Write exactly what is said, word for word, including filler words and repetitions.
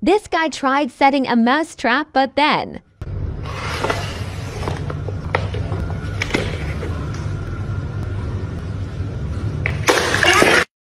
This guy tried setting a mouse trap, but then